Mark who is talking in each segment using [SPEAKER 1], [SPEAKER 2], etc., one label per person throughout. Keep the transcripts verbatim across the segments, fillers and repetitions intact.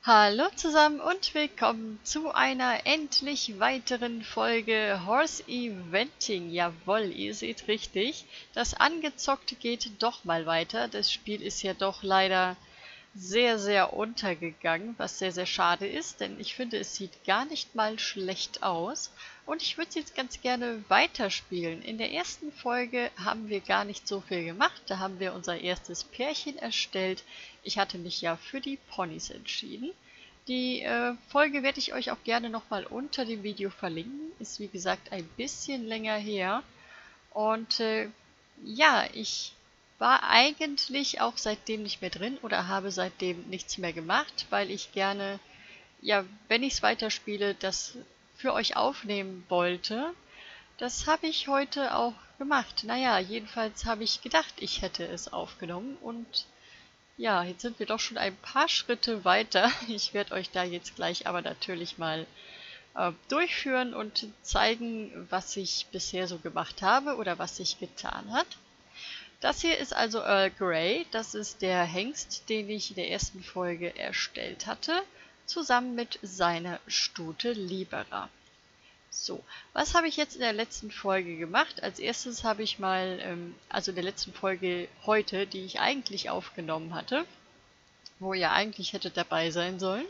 [SPEAKER 1] Hallo zusammen und willkommen zu einer endlich weiteren Folge Horse Eventing. Jawohl, ihr seht richtig, das Angezockte geht doch mal weiter. Das Spiel ist ja doch leider sehr, sehr untergegangen, was sehr, sehr schade ist, denn ich finde, es sieht gar nicht mal schlecht aus. Und ich würde es jetzt ganz gerne weiterspielen. In der ersten Folge haben wir gar nicht so viel gemacht. Da haben wir unser erstes Pärchen erstellt. Ich hatte mich ja für die Ponys entschieden. Die äh, Folge werde ich euch auch gerne nochmal unter dem Video verlinken. Ist wie gesagt ein bisschen länger her. Und äh, ja, ich war eigentlich auch seitdem nicht mehr drin oder habe seitdem nichts mehr gemacht, weil ich gerne, ja, wenn ich es weiterspiele, das für euch aufnehmen wollte. Das habe ich heute auch gemacht. Naja, jedenfalls habe ich gedacht, ich hätte es aufgenommen und ja, jetzt sind wir doch schon ein paar Schritte weiter. Ich werde euch da jetzt gleich aber natürlich mal äh, durchführen und zeigen, was ich bisher so gemacht habe oder was sich getan hat. Das hier ist also Earl Grey. Das ist der Hengst, den ich in der ersten Folge erstellt hatte, zusammen mit seiner Stute Libera. So, was habe ich jetzt in der letzten Folge gemacht? Als erstes habe ich mal, ähm, also in der letzten Folge heute, die ich eigentlich aufgenommen hatte, wo ihr eigentlich hättet dabei sein sollen,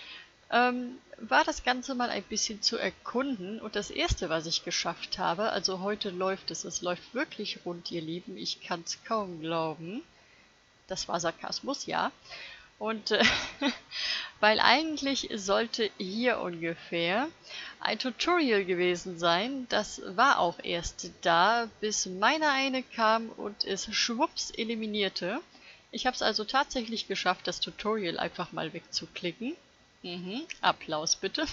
[SPEAKER 1] ähm, war das Ganze mal ein bisschen zu erkunden. Und das erste, was ich geschafft habe, also heute läuft es, es läuft wirklich rund, ihr Lieben, ich kann es kaum glauben. Das war Sarkasmus, ja. Und äh, weil eigentlich sollte hier ungefähr ein Tutorial gewesen sein, das war auch erst da, bis meiner eine kam und es schwupps eliminierte. Ich habe es also tatsächlich geschafft, das Tutorial einfach mal wegzuklicken. Mhm, Applaus bitte.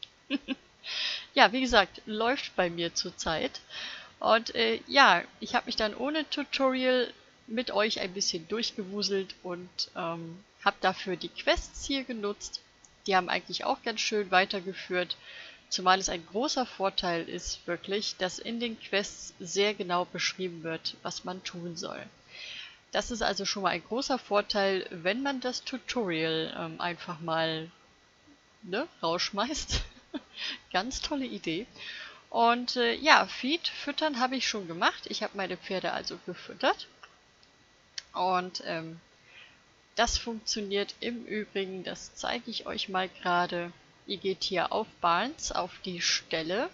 [SPEAKER 1] Ja, wie gesagt, läuft bei mir zurzeit. Und äh, ja, ich habe mich dann ohne Tutorial mit euch ein bisschen durchgewuselt und ähm, habe dafür die Quests hier genutzt. Die haben eigentlich auch ganz schön weitergeführt, zumal es ein großer Vorteil ist wirklich, dass in den Quests sehr genau beschrieben wird, was man tun soll. Das ist also schon mal ein großer Vorteil, wenn man das Tutorial ähm, einfach mal ne, rausschmeißt. Ganz tolle Idee. Und äh, ja, Feed, füttern habe ich schon gemacht. Ich habe meine Pferde also gefüttert. Und ähm, das funktioniert im Übrigen, das zeige ich euch mal gerade. Ihr geht hier auf Barnes, auf die Stelle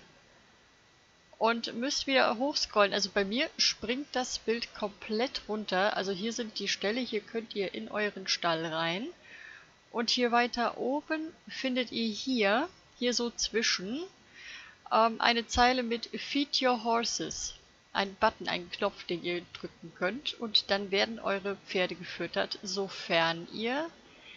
[SPEAKER 1] und müsst wieder hochscrollen. Also bei mir springt das Bild komplett runter. Also hier sind die Ställe, hier könnt ihr in euren Stall rein. Und hier weiter oben findet ihr hier, hier so zwischen, ähm, eine Zeile mit Feed Your Horses. Ein Button, einen Knopf, den ihr drücken könnt. Und dann werden eure Pferde gefüttert, sofern ihr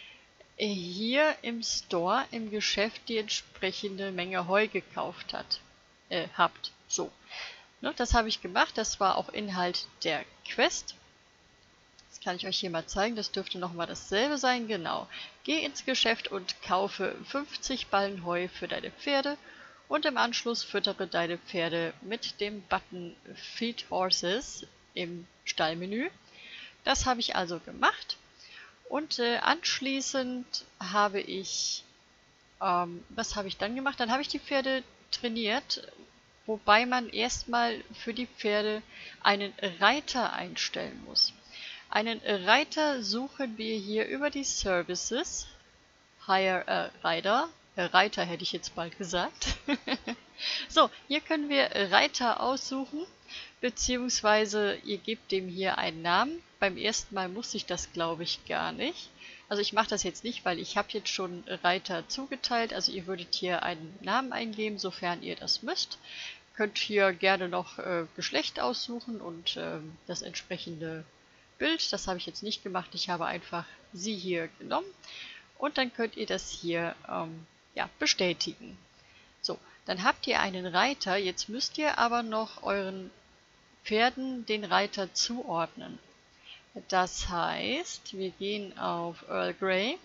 [SPEAKER 1] hier im Store, im Geschäft, die entsprechende Menge Heu gekauft hat, äh, habt. So. Ne, das habe ich gemacht. Das war auch Inhalt der Quest. Das kann ich euch hier mal zeigen. Das dürfte nochmal dasselbe sein. Genau. Geh ins Geschäft und kaufe fünfzig Ballen Heu für deine Pferde. Und im Anschluss füttere deine Pferde mit dem Button Feed Horses im Stallmenü. Das habe ich also gemacht. Und äh, anschließend habe ich, ähm, was habe ich dann gemacht? Dann habe ich die Pferde trainiert, wobei man erstmal für die Pferde einen Reiter einstellen muss. Einen Reiter suchen wir hier über die Services. Hire a Rider. Reiter hätte ich jetzt bald gesagt. So, hier können wir Reiter aussuchen, beziehungsweise ihr gebt dem hier einen Namen. Beim ersten Mal muss ich das, glaube ich, gar nicht. Also ich mache das jetzt nicht, weil ich habe jetzt schon Reiter zugeteilt. Also ihr würdet hier einen Namen eingeben, sofern ihr das müsst. Könnt hier gerne noch äh, Geschlecht aussuchen und äh, das entsprechende Bild. Das habe ich jetzt nicht gemacht. Ich habe einfach sie hier genommen. Und dann könnt ihr das hier ähm, ja, bestätigen. So, dann habt ihr einen Reiter. Jetzt müsst ihr aber noch euren Pferden den Reiter zuordnen. Das heißt, wir gehen auf Earl Grey.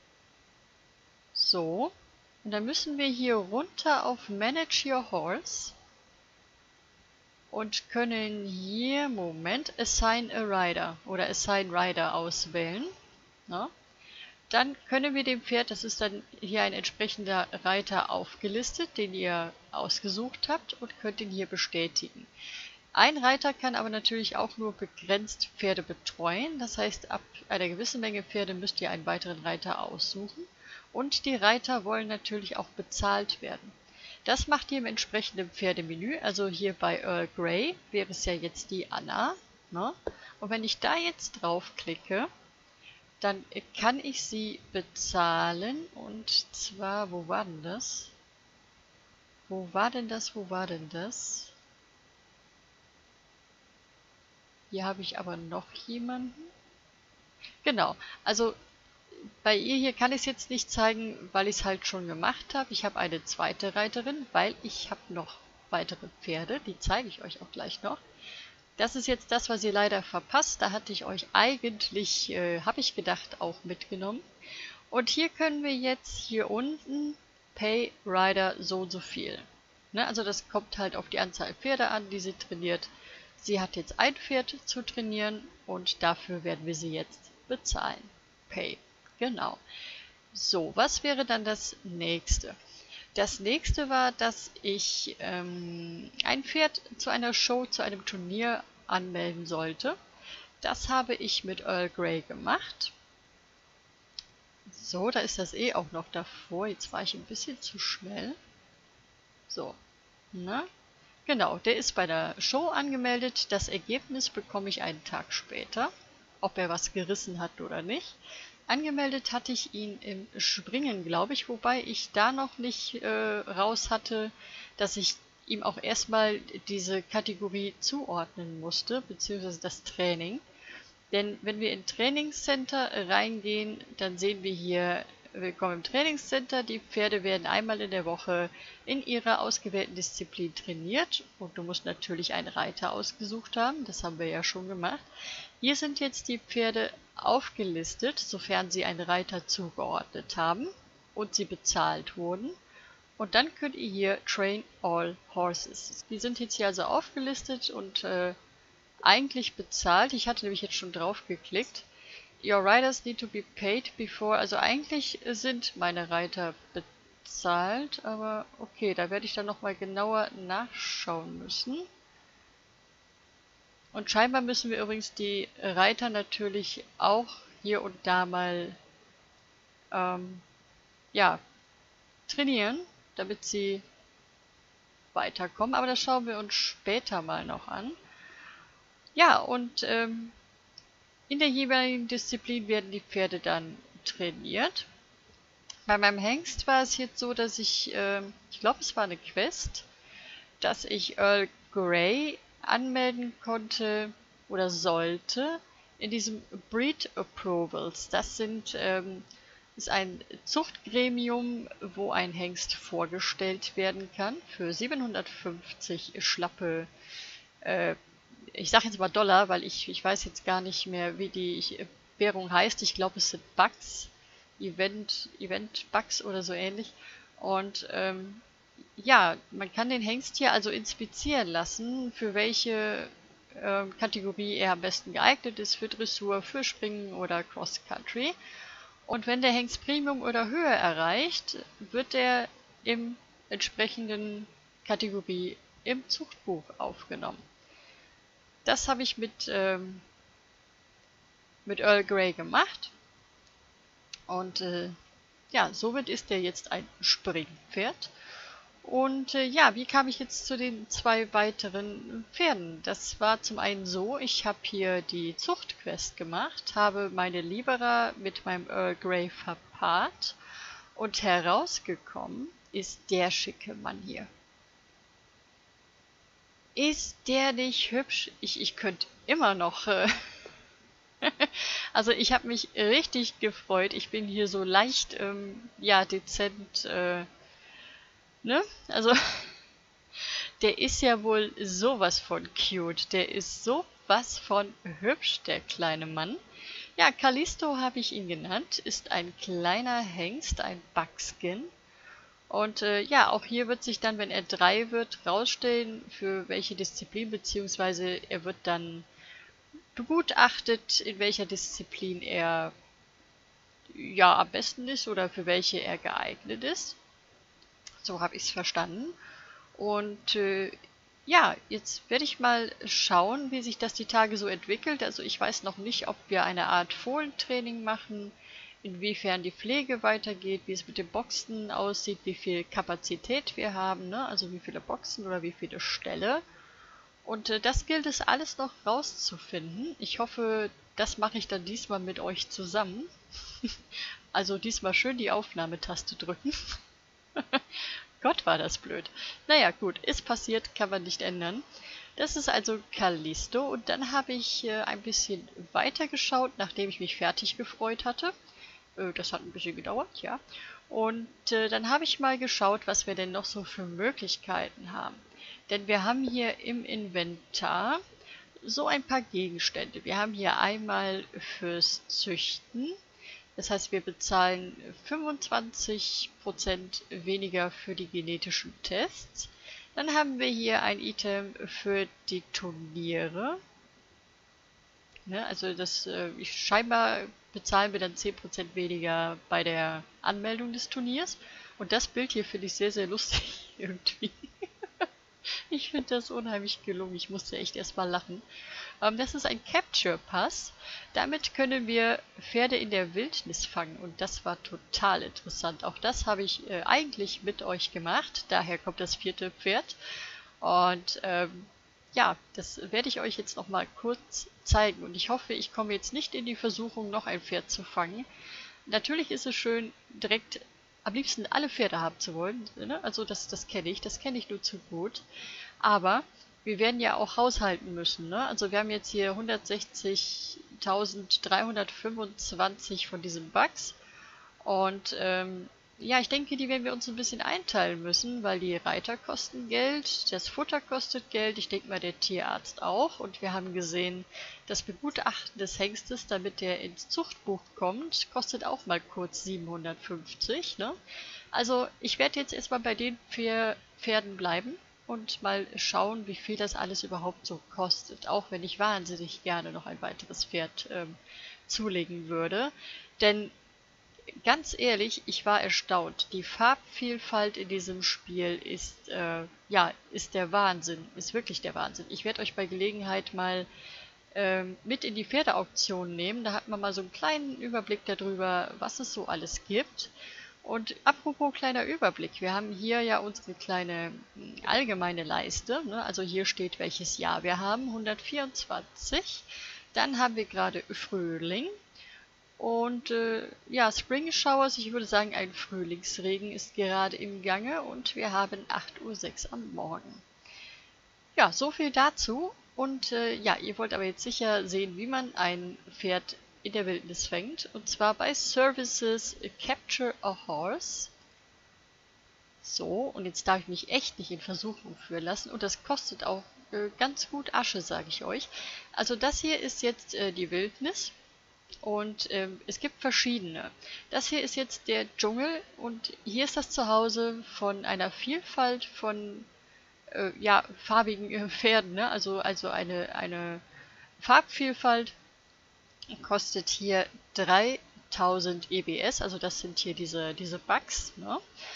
[SPEAKER 1] So, und dann müssen wir hier runter auf Manage Your Horse und können hier, Moment, Assign a Rider oder Assign Rider auswählen. Na? dann können wir dem Pferd, das ist dann hier ein entsprechender Reiter aufgelistet, den ihr ausgesucht habt und könnt ihn hier bestätigen. Ein Reiter kann aber natürlich auch nur begrenzt Pferde betreuen, das heißt, ab einer gewissen Menge Pferde müsst ihr einen weiteren Reiter aussuchen und die Reiter wollen natürlich auch bezahlt werden. Das macht ihr im entsprechenden Pferdemenü, also hier bei Earl Grey wäre es ja jetzt die Anna, ne? Und wenn ich da jetzt draufklicke, dann kann ich sie bezahlen und zwar, wo war denn das? Wo war denn das, wo war denn das? Hier habe ich aber noch jemanden. Genau, also bei ihr hier kann ich es jetzt nicht zeigen, weil ich es halt schon gemacht habe. Ich habe eine zweite Reiterin, weil ich habe noch weitere Pferde, die zeige ich euch auch gleich noch. Das ist jetzt das, was ihr leider verpasst. Da hatte ich euch eigentlich, äh, habe ich gedacht, auch mitgenommen. Und hier können wir jetzt hier unten Pay Rider so und so viel. Ne, also das kommt halt auf die Anzahl Pferde an, die sie trainiert. Sie hat jetzt ein Pferd zu trainieren und dafür werden wir sie jetzt bezahlen. Pay. Genau. So, was wäre dann das nächste? Das nächste war, dass ich ähm, ein Pferd zu einer Show, zu einem Turnier anmelden sollte. Das habe ich mit Earl Grey gemacht. So, da ist das eh auch noch davor. Jetzt war ich ein bisschen zu schnell. So, ne? Genau, der ist bei der Show angemeldet. Das Ergebnis bekomme ich einen Tag später, ob er was gerissen hat oder nicht. Angemeldet hatte ich ihn im Springen, glaube ich, wobei ich da noch nicht äh, raus hatte, dass ich ihm auch erstmal diese Kategorie zuordnen musste, beziehungsweise das Training. Denn wenn wir in Trainingscenter reingehen, dann sehen wir hier, willkommen im Trainingscenter, die Pferde werden einmal in der Woche in ihrer ausgewählten Disziplin trainiert und du musst natürlich einen Reiter ausgesucht haben, das haben wir ja schon gemacht. Hier sind jetzt die Pferde aufgelistet, sofern sie einen Reiter zugeordnet haben und sie bezahlt wurden. Und dann könnt ihr hier Train All Horses. Die sind jetzt hier also aufgelistet und äh, eigentlich bezahlt. Ich hatte nämlich jetzt schon drauf geklickt. Your riders need to be paid before. Also eigentlich sind meine Reiter bezahlt, aber okay, da werde ich dann nochmal genauer nachschauen müssen. Und scheinbar müssen wir übrigens die Reiter natürlich auch hier und da mal ähm, ja, trainieren, damit sie weiterkommen. Aber das schauen wir uns später mal noch an. Ja, und ähm, in der jeweiligen Disziplin werden die Pferde dann trainiert. Bei meinem Hengst war es jetzt so, dass ich, äh, ich glaube es war eine Quest, dass ich Earl Grey anmelden konnte oder sollte in diesem Breed Approvals. Das sind, ähm, ist ein Zuchtgremium, wo ein Hengst vorgestellt werden kann für siebenhundertfünfzig schlappe, äh, ich sage jetzt mal Dollar, weil ich, ich weiß jetzt gar nicht mehr, wie die Währung heißt. Ich glaube, es sind Bucks, Event, Event Bucks oder so ähnlich. Und ähm, ja, man kann den Hengst hier also inspizieren lassen, für welche äh, Kategorie er am besten geeignet ist, für Dressur, für Springen oder Cross Country. Und wenn der Hengst Premium oder höher erreicht, wird er im entsprechenden Kategorie im Zuchtbuch aufgenommen. Das habe ich mit, ähm, mit Earl Grey gemacht. Und äh, ja, somit ist er jetzt ein Springpferd. Und äh, ja, wie kam ich jetzt zu den zwei weiteren Pferden? Das war zum einen so, ich habe hier die Zuchtquest gemacht, habe meine Libera mit meinem Earl Grey verpaart und herausgekommen ist der schicke Mann hier. Ist der nicht hübsch? Ich, ich könnte immer noch... Äh also ich habe mich richtig gefreut. Ich bin hier so leicht, ähm, ja, dezent... Äh, ne? Also der ist ja wohl sowas von cute. Der ist sowas von hübsch, der kleine Mann. Ja, Callisto habe ich ihn genannt. Ist ein kleiner Hengst, ein Buckskin. Und äh, ja, auch hier wird sich dann, wenn er drei wird, rausstellen, für welche Disziplin, beziehungsweise er wird dann begutachtet, in welcher Disziplin er ja am besten ist oder für welche er geeignet ist. So habe ich es verstanden. Und äh, ja, jetzt werde ich mal schauen, wie sich das die Tage so entwickelt. Also ich weiß noch nicht, ob wir eine Art Fohlentraining machen, inwiefern die Pflege weitergeht, wie es mit den Boxen aussieht, wie viel Kapazität wir haben, ne? Also wie viele Boxen oder wie viele Ställe. Und äh, das gilt es alles noch rauszufinden. Ich hoffe, das mache ich dann diesmal mit euch zusammen. Also diesmal schön die Aufnahmetaste drücken. Gott, war das blöd. Naja, gut, ist passiert, kann man nicht ändern. Das ist also Callisto und dann habe ich äh, ein bisschen weiter geschaut, nachdem ich mich fertig gefreut hatte. Äh, das hat ein bisschen gedauert, ja. Und äh, dann habe ich mal geschaut, was wir denn noch so für Möglichkeiten haben. Denn wir haben hier im Inventar so ein paar Gegenstände. Wir haben hier einmal fürs Züchten. Das heißt, wir bezahlen fünfundzwanzig Prozent weniger für die genetischen Tests. Dann haben wir hier ein Item für die Turniere. Ne, also das äh, scheinbar bezahlen wir dann zehn Prozent weniger bei der Anmeldung des Turniers. Und das Bild hier finde ich sehr, sehr lustig irgendwie. Ich finde das unheimlich gelungen. Ich musste echt erstmal lachen. Ähm, das ist ein Capture Pass. Damit können wir Pferde in der Wildnis fangen. Und das war total interessant. Auch das habe ich äh, eigentlich mit euch gemacht. Daher kommt das vierte Pferd. Und ähm, ja, das werde ich euch jetzt nochmal kurz zeigen. Und ich hoffe, ich komme jetzt nicht in die Versuchung, noch ein Pferd zu fangen. Natürlich ist es schön, direkt am liebsten alle Pferde haben zu wollen. Ne? Also das, das kenne ich, das kenne ich nur zu gut. Aber wir werden ja auch haushalten müssen. Ne? Also wir haben jetzt hier hundertsechzigtausenddreihundertfünfundzwanzig von diesen Bugs. Und ähm, ja, ich denke, die werden wir uns ein bisschen einteilen müssen, weil die Reiter kosten Geld, das Futter kostet Geld, ich denke mal der Tierarzt auch. Und wir haben gesehen, das Begutachten des Hengstes, damit der ins Zuchtbuch kommt, kostet auch mal kurz siebenhundertfünfzig. Ne? Also ich werde jetzt erstmal bei den vier Pferden bleiben und mal schauen, wie viel das alles überhaupt so kostet. Auch wenn ich wahnsinnig gerne noch ein weiteres Pferd ähm, zulegen würde. Denn ganz ehrlich, ich war erstaunt. Die Farbvielfalt in diesem Spiel ist, äh, ja, ist der Wahnsinn. Ist wirklich der Wahnsinn. Ich werde euch bei Gelegenheit mal ähm, mit in die Pferdeauktion nehmen. Da hat man mal so einen kleinen Überblick darüber, was es so alles gibt. Und apropos kleiner Überblick, wir haben hier ja unsere kleine allgemeine Leiste. Ne? Also hier steht, welches Jahr wir haben, hundertvierundzwanzig. Dann haben wir gerade Frühling. Und äh, ja, Spring Showers, ich würde sagen, ein Frühlingsregen ist gerade im Gange und wir haben acht Uhr sechs am Morgen. Ja, so viel dazu. Und äh, ja, ihr wollt aber jetzt sicher sehen, wie man ein Pferd in der Wildnis fängt. Und zwar bei Services Capture a Horse. So, und jetzt darf ich mich echt nicht in Versuchung führen lassen. Und das kostet auch äh, ganz gut Asche, sage ich euch. Also das hier ist jetzt äh, die Wildnis. Und ähm, es gibt verschiedene. Das hier ist jetzt der Dschungel und hier ist das Zuhause von einer Vielfalt von äh, ja, farbigen äh, Pferden. Ne? Also, also eine, eine Farbvielfalt kostet hier dreitausend E B S. Also das sind hier diese, diese Bugs. Ne?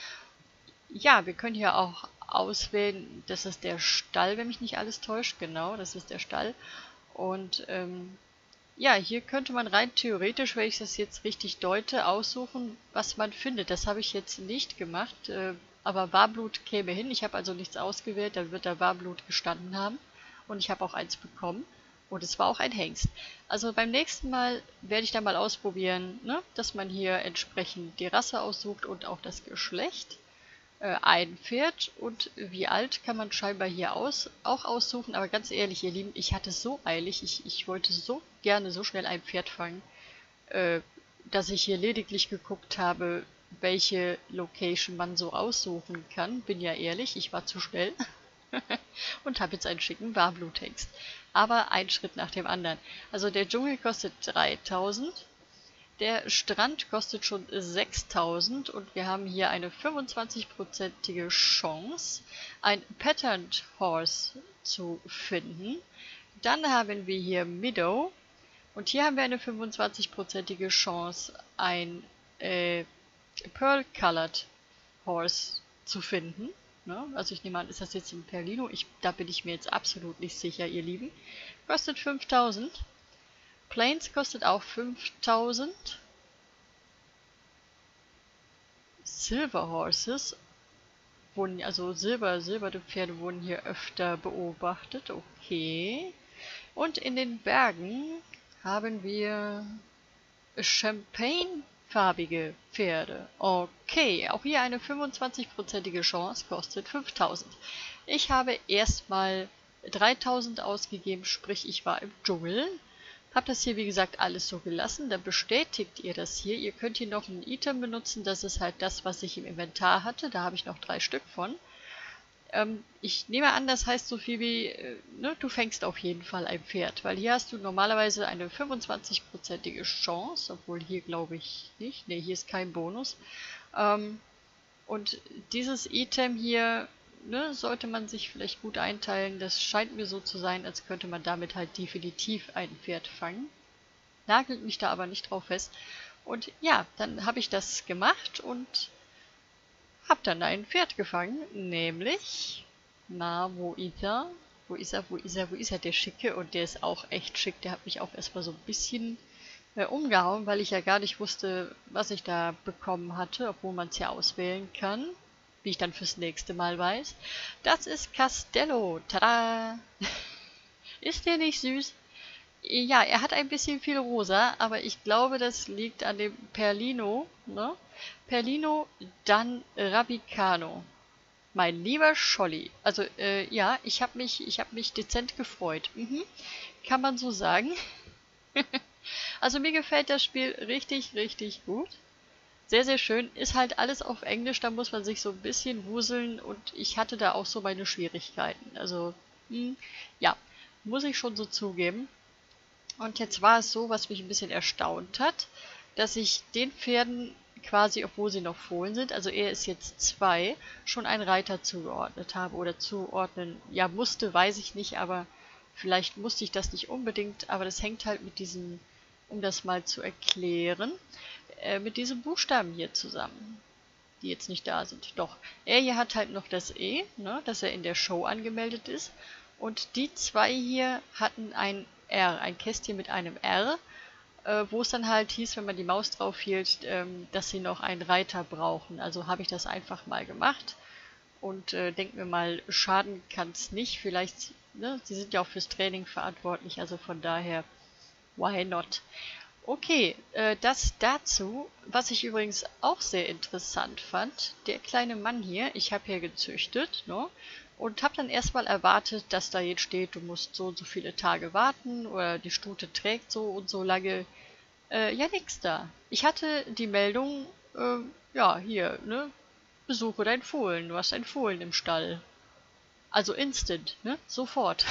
[SPEAKER 1] Ja, wir können hier auch auswählen, das ist der Stall, wenn mich nicht alles täuscht. Genau, das ist der Stall. Und ähm, ja, hier könnte man rein theoretisch, wenn ich das jetzt richtig deute, aussuchen, was man findet. Das habe ich jetzt nicht gemacht, äh, aber Warblut käme hin. Ich habe also nichts ausgewählt, dann wird da Warblut gestanden haben. Und ich habe auch eins bekommen. Und es war auch ein Hengst. Also beim nächsten Mal werde ich dann mal ausprobieren, ne, dass man hier entsprechend die Rasse aussucht und auch das Geschlecht. Äh, ein Pferd und wie alt kann man scheinbar hier aus, auch aussuchen. Aber ganz ehrlich, ihr Lieben, ich hatte es so eilig. Ich, ich wollte so gerne so schnell ein Pferd fangen, äh, dass ich hier lediglich geguckt habe, welche Location man so aussuchen kann. Bin ja ehrlich, ich war zu schnell und habe jetzt einen schicken Warbluthengst. Aber ein Schritt nach dem anderen. Also der Dschungel kostet dreitausend. Der Strand kostet schon sechstausend und wir haben hier eine fünfundzwanzig-prozentige Chance, ein Patterned Horse zu finden. Dann haben wir hier Meadow. Und hier haben wir eine fünfundzwanzigprozentige Chance, ein äh, Pearl Colored Horse zu finden. Ne? Also ich nehme an, ist das jetzt ein Perlino? Ich, da bin ich mir jetzt absolut nicht sicher, ihr Lieben. Kostet fünftausend. Plains kostet auch fünftausend. Silver Horses wurden, also Silber, silberne Pferde wurden hier öfter beobachtet. Okay. Und in den Bergen haben wir Champagne-farbige Pferde. Okay, auch hier eine fünfundzwanzigprozentige Chance, kostet fünftausend. Ich habe erstmal dreitausend ausgegeben, sprich ich war im Dschungel. Hab das hier wie gesagt alles so gelassen, dann bestätigt ihr das hier. Ihr könnt hier noch ein Item benutzen, das ist halt das, was ich im Inventar hatte. Da habe ich noch drei Stück von. Ähm, ich nehme an, das heißt so viel wie, äh, ne, du fängst auf jeden Fall ein Pferd, weil hier hast du normalerweise eine fünfundzwanzigprozentige Chance, obwohl hier glaube ich nicht, ne, hier ist kein Bonus. Ähm, und dieses Item hier, ne, sollte man sich vielleicht gut einteilen, das scheint mir so zu sein, als könnte man damit halt definitiv ein Pferd fangen. Nagelt mich da aber nicht drauf fest. Und ja, dann habe ich das gemacht und hab dann ein Pferd gefangen, nämlich, na, wo ist er? Wo ist er, wo ist er, wo ist er, der Schicke? Und der ist auch echt schick, der hat mich auch erstmal so ein bisschen äh, umgehauen, weil ich ja gar nicht wusste, was ich da bekommen hatte, obwohl man es ja auswählen kann, wie ich dann fürs nächste Mal weiß. Das ist Castello, tada! Ist der nicht süß? Ja, er hat ein bisschen viel rosa, aber ich glaube, das liegt an dem Perlino, ne? Perlino, dann Rabicano. Mein lieber Scholli. Also, äh, ja, ich habe mich, ich habe mich dezent gefreut. Mhm. Kann man so sagen. Also mir gefällt das Spiel richtig, richtig gut. Sehr, sehr schön. Ist halt alles auf Englisch, da muss man sich so ein bisschen wuseln und ich hatte da auch so meine Schwierigkeiten. Also, mh, ja, muss ich schon so zugeben. Und jetzt war es so, was mich ein bisschen erstaunt hat, dass ich den Pferden quasi, obwohl sie noch Fohlen sind, also er ist jetzt zwei, schon einen Reiter zugeordnet habe oder zuordnen, ja musste, weiß ich nicht, aber vielleicht musste ich das nicht unbedingt, aber das hängt halt mit diesem, um das mal zu erklären, äh, mit diesen Buchstaben hier zusammen, die jetzt nicht da sind. Doch, er hier hat halt noch das E, ne, dass er in der Show angemeldet ist und die zwei hier hatten ein R, ein Kästchen mit einem R, äh, wo es dann halt hieß, wenn man die Maus drauf hielt, ähm, dass sie noch einen Reiter brauchen. Also habe ich das einfach mal gemacht und äh, denke mir mal, schaden kann es nicht. Vielleicht, ne, sie sind ja auch fürs Training verantwortlich, also von daher, why not? Okay, äh, das dazu, was ich übrigens auch sehr interessant fand, der kleine Mann hier, ich habe hier gezüchtet, ne? Und habe dann erstmal erwartet, dass da jetzt steht, du musst so und so viele Tage warten oder die Stute trägt so und so lange. Äh, ja, nix da. Ich hatte die Meldung, äh, ja, hier, ne, besuche dein Fohlen, du hast ein Fohlen im Stall. Also instant, ne, sofort.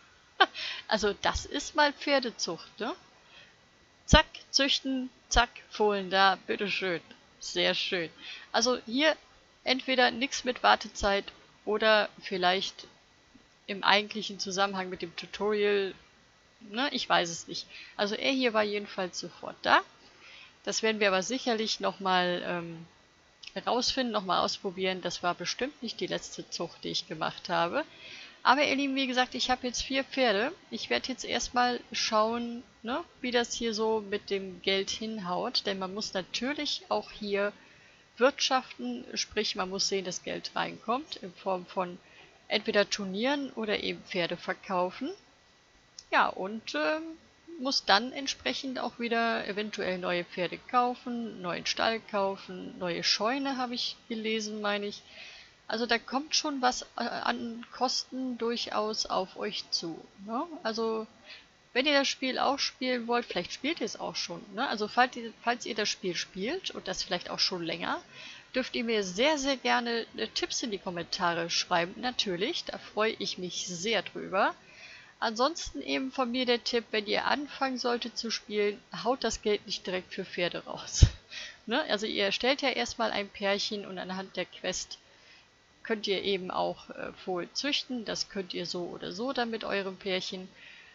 [SPEAKER 1] Also das ist mal Pferdezucht, ne? Zack, züchten, zack, Fohlen da, bitteschön. Sehr schön. Also hier entweder nichts mit Wartezeit oder vielleicht im eigentlichen Zusammenhang mit dem Tutorial, ne, ich weiß es nicht. Also er hier war jedenfalls sofort da. Das werden wir aber sicherlich nochmal ähm, herausfinden, nochmal ausprobieren. Das war bestimmt nicht die letzte Zucht, die ich gemacht habe. Aber ihr Lieben, wie gesagt, ich habe jetzt vier Pferde. Ich werde jetzt erstmal schauen, ne, wie das hier so mit dem Geld hinhaut. Denn man muss natürlich auch hier wirtschaften, sprich man muss sehen, dass Geld reinkommt in Form von entweder Turnieren oder eben Pferde verkaufen. Ja, und äh, muss dann entsprechend auch wieder eventuell neue Pferde kaufen, neuen Stall kaufen, neue Scheune habe ich gelesen, meine ich. Also da kommt schon was an Kosten durchaus auf euch zu, ne? Also wenn ihr das Spiel auch spielen wollt, vielleicht spielt ihr es auch schon, ne? Also falls ihr, falls ihr das Spiel spielt und das vielleicht auch schon länger, dürft ihr mir sehr, sehr gerne äh, Tipps in die Kommentare schreiben, natürlich, da freue ich mich sehr drüber. Ansonsten eben von mir der Tipp, wenn ihr anfangen solltet zu spielen, haut das Geld nicht direkt für Pferde raus. Ne? Also ihr erstellt ja erstmal ein Pärchen und anhand der Quest könnt ihr eben auch äh, Fohlen züchten. Das könnt ihr so oder so dann mit eurem Pärchen.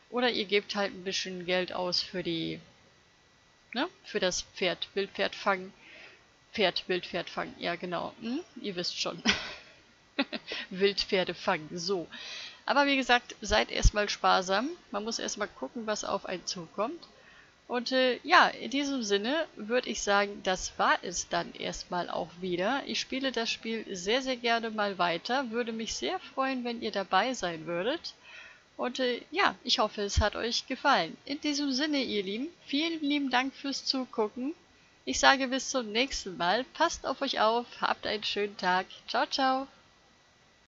[SPEAKER 1] Oder ihr gebt halt ein bisschen Geld aus für die, ne, für das Pferd, Wildpferd fangen. Pferd, Wildpferd fangen, ja genau, hm? Ihr wisst schon. Wildpferde fangen, so. Aber wie gesagt, seid erstmal sparsam. Man muss erstmal gucken, was auf einen zukommt. Und äh, ja, in diesem Sinne würde ich sagen, das war es dann erstmal auch wieder. Ich spiele das Spiel sehr, sehr gerne mal weiter. Würde mich sehr freuen, wenn ihr dabei sein würdet. Und äh, ja, ich hoffe, es hat euch gefallen. In diesem Sinne, ihr Lieben, vielen lieben Dank fürs Zugucken. Ich sage bis zum nächsten Mal. Passt auf euch auf, habt einen schönen Tag. Ciao, ciao.